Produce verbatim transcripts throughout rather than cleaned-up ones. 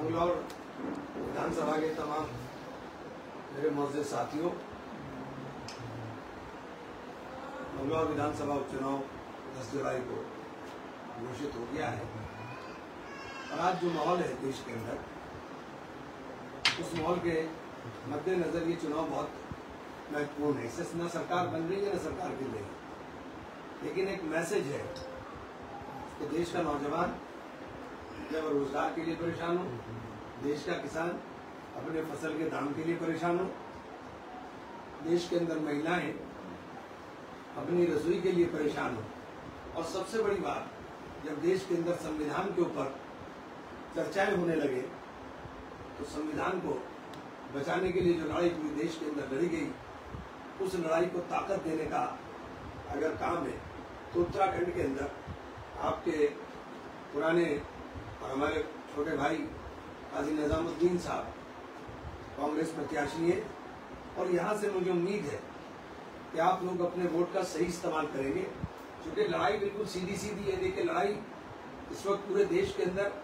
मंगलौर विधानसभा के तमाम मेरे मोअज़्ज़िज़ साथियों, मंगलौर विधानसभा उपचुनाव दस जुलाई को घोषित हो गया है और आज जो माहौल है देश के अंदर, उस माहौल के मद्देनजर ये चुनाव बहुत महत्वपूर्ण है। इससे न सरकार बन रही है न सरकार गिर रही है, लेकिन एक मैसेज है कि देश का नौजवान जब रोजगार के लिए परेशान हो, देश का किसान अपने फसल के दाम के लिए परेशान हो, देश के अंदर महिलाएं अपनी रसोई के लिए परेशान हो, और सबसे बड़ी बात, जब देश के अंदर संविधान के ऊपर चर्चाएं होने लगे तो संविधान को बचाने के लिए जो लड़ाई पूरी देश के अंदर लड़ी गई, उस लड़ाई को ताकत देने का अगर काम है तो उत्तराखंड के अंदर आपके पुराने और हमारे छोटे भाई काजी निजामुद्दीन साहब कांग्रेस प्रत्याशी है, और यहाँ से मुझे उम्मीद है कि आप लोग अपने वोट का सही इस्तेमाल करेंगे, क्योंकि लड़ाई बिल्कुल सीधी सीधी है। देखिए, लड़ाई इस वक्त पूरे देश के अंदर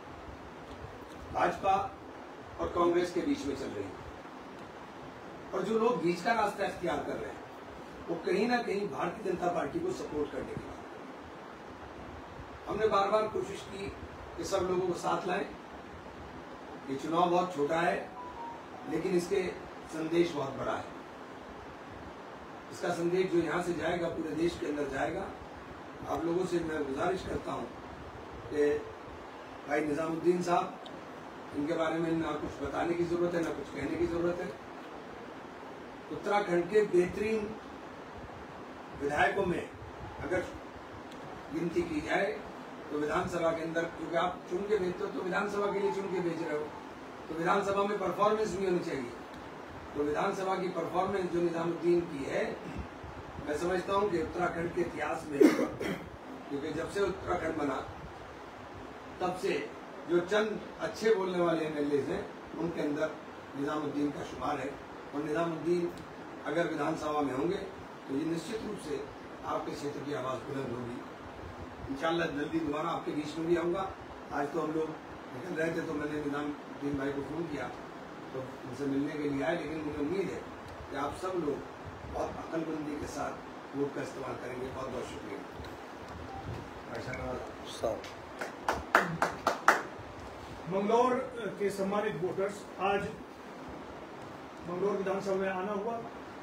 भाजपा और कांग्रेस के बीच में चल रही है, और जो लोग बीच का रास्ता इख्तियार कर रहे हैं वो कहीं ना कहीं भारतीय जनता पार्टी को सपोर्ट करने की बात। हमने बार बार कोशिश की कि सब लोगों को साथ लाएं। ये चुनाव बहुत छोटा है, लेकिन इसके संदेश बहुत बड़ा है। इसका संदेश जो यहाँ से जाएगा पूरे देश के अंदर जाएगा। आप लोगों से मैं गुजारिश करता हूँ कि भाई निजामुद्दीन साहब, इनके बारे में ना कुछ बताने की जरूरत है ना कुछ कहने की जरूरत है। उत्तराखंड के बेहतरीन विधायकों में अगर गिनती की जाए तो विधानसभा के अंदर, क्योंकि आप चुन के भेजते हो तो विधानसभा के लिए चुन के भेज रहे हो, तो विधानसभा में परफॉर्मेंस भी होनी चाहिए। तो विधानसभा की परफॉर्मेंस जो निजामुद्दीन की है, मैं समझता हूं कि उत्तराखंड के इतिहास में, क्योंकि जब से उत्तराखंड बना तब से जो चंद अच्छे बोलने वाले एमएलए हैं उनके अंदर निजामुद्दीन का शुमार है। और निजामुद्दीन अगर विधानसभा में होंगे तो ये निश्चित रूप से आपके क्षेत्र की आवाज बुलंद होगी। इंशाल्लाह जल्दी दोबारा आपके बीच में भी आऊँगा। आज तो हम लोग निकल रहे थे तो मैंने निजामुद्दीन भाई को फोन किया तो उनसे मिलने के लिए आए, लेकिन मुझे उम्मीद है कि आप सब लोग बहुत अकलमंदी के साथ वोट का इस्तेमाल करेंगे। बहुत बहुत शुक्रिया। मंगलौर के सम्मानित वोटर्स, आज मंगलौर विधानसभा में आना हुआ,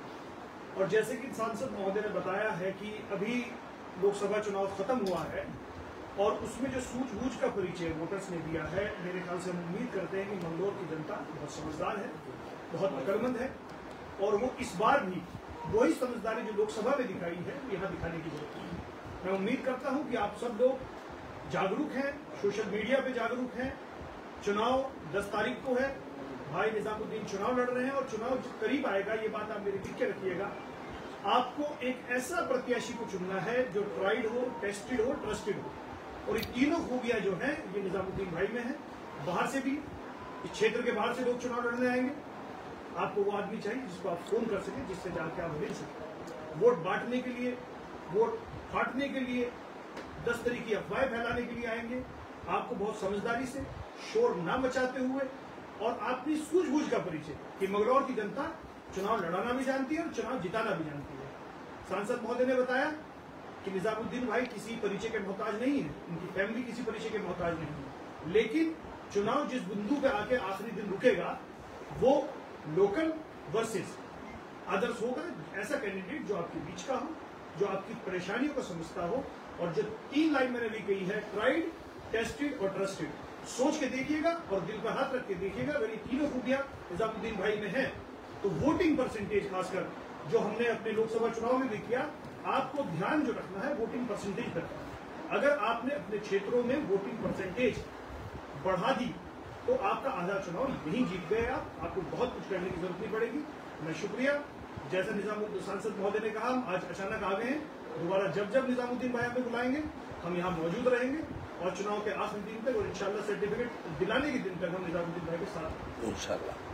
और जैसे कि सांसद महोदय ने बताया है कि अभी लोकसभा चुनाव खत्म हुआ है और उसमें जो सूझबूझ का परिचय वोटर्स ने दिया है, मेरे ख्याल से हम उम्मीद करते हैं कि मंगलौर की जनता बहुत समझदार है, बहुत अकलमंद है, और वो इस बार भी वही समझदारी जो लोकसभा में दिखाई है यहाँ दिखाने की जरूरत है। मैं उम्मीद करता हूँ कि आप सब लोग जागरूक हैं, सोशल मीडिया पे जागरूक हैं। चुनाव दस तारीख को है, भाई निजामुद्दीन चुनाव लड़ रहे हैं, और चुनाव जब करीब आएगा, ये बात आप मेरी लिख के रखिएगा, आपको एक ऐसा प्रत्याशी को चुनना है जो ट्राइड हो, टेस्टेड हो, ट्रस्टेड हो, और ये तीनों खूबियां जो हैं ये निजामुद्दीन भाई में है। बाहर से भी, इस क्षेत्र के बाहर से लोग चुनाव लड़ने आएंगे, आपको वो आदमी चाहिए जिसको आप फोन कर सके, जिससे जाके आप मिल सके। वोट बांटने के लिए, वोट फाटने के लिए, दस तरह की अफवाहें फैलाने के लिए आएंगे। आपको बहुत समझदारी से, शोर न मचाते हुए, और अपनी सूझबूझ का परिचय कि मंगलौर की जनता चुनाव लड़ाना भी जानती है और चुनाव जिताना भी जानती है। सांसद महोदय ने बताया कि निजामुद्दीन भाई किसी परिचय के मोहताज नहीं है, उनकी फैमिली किसी परिचय के मोहताज नहीं है, लेकिन चुनाव जिस बिंदु पे आके आखिरी दिन रुकेगा वो लोकल वर्सेस अदर्स होगा। ऐसा कैंडिडेट जो आपके बीच का हो, जो आपकी परेशानियों को समझता हो, और जो तीन लाइन मैंने भी कही है, ट्राइड, टेस्टेड और ट्रस्टेड, सोच के देखिएगा और दिल पर हाथ रख के देखिएगा। अगर ये तीनों खूबियां निजामुद्दीन भाई में है तो वोटिंग परसेंटेज, खासकर जो हमने अपने लोकसभा चुनाव में भी किया, आपको ध्यान जो रखना है वोटिंग परसेंटेज पर। अगर आपने अपने क्षेत्रों में वोटिंग परसेंटेज बढ़ा दी तो आपका आधा चुनाव यहीं जीत गए आप, आपको बहुत कुछ करने की जरूरत नहीं पड़ेगी। मैं शुक्रिया, जैसा निजामुद्दीन सांसद महोदय ने कहा, हम आज अचानक आ गए हैं। दोबारा जब जब निजामुद्दीन भाई हमें बुलाएंगे हम यहाँ मौजूद रहेंगे, और चुनाव के आखिरी दिन तक और इंशाल्लाह सर्टिफिकेट दिलाने के दिन तक हम निजामुद्दीन भाई के साथ इंशाल्लाह।